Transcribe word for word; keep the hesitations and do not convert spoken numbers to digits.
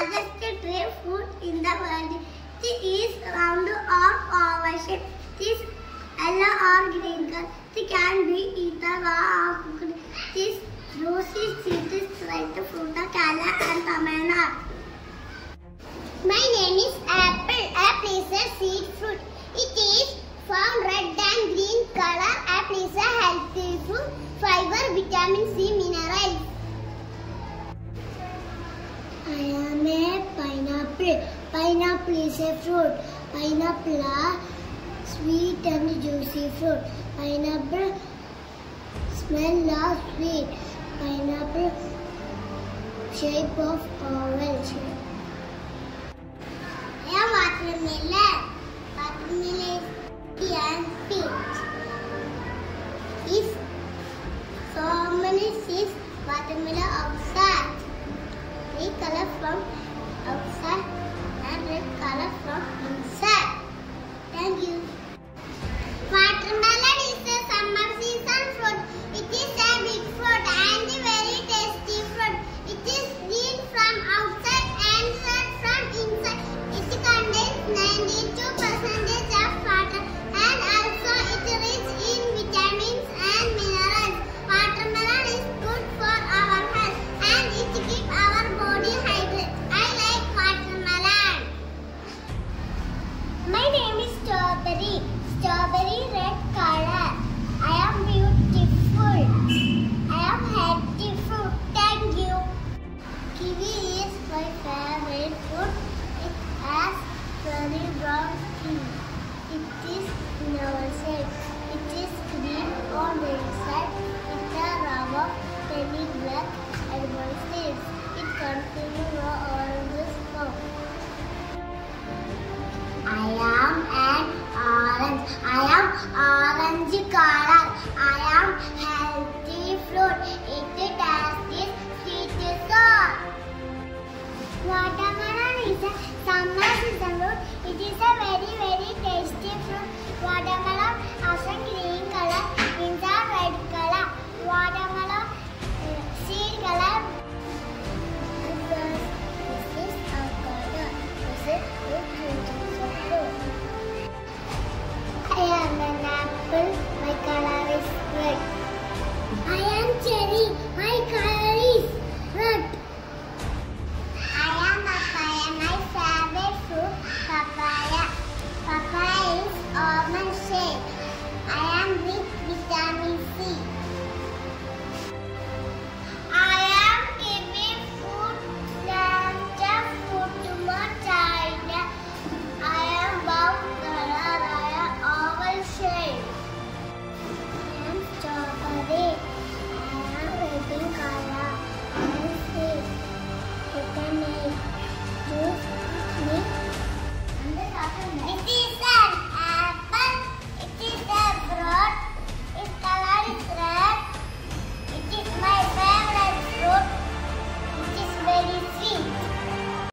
largest grapefruit in the world. It is round or oval shape. It is yellow or green color. It can be eaten raw or cooked. It is juicy, sweet, sweet fruit, kala and banana. My name is apple. Apple is a sweet fruit. It is found red and green color. Apple is a healthy fruit. Fiber, vitamin C, minerals. I am a pineapple. Pineapple is a fruit. Pineapple are sweet and juicy fruit. Pineapple smell of sweet. Pineapple shape of oval shape. I am watermelon. Watermelon is and peach. Is so many seeds watermelon outside. Green color from outside and red color from inside.